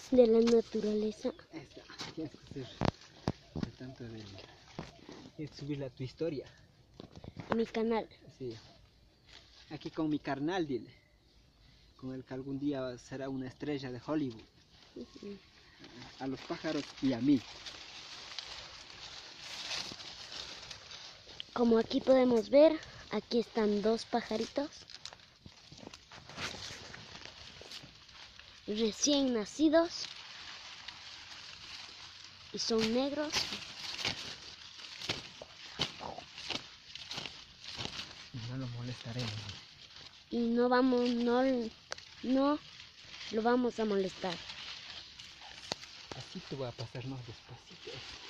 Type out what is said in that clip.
de la naturaleza. Esta, tienes que ser de tanto de subirla a tu historia. A mi canal. Sí. Aquí con mi carnal, dile. Con el que algún día será una estrella de Hollywood. A los pájaros y a mí. Como aquí podemos ver, aquí están dos pajaritos recién nacidos y son negros. No lo molestaremos. Y no lo vamos a molestar. Así te voy a pasar más despacito.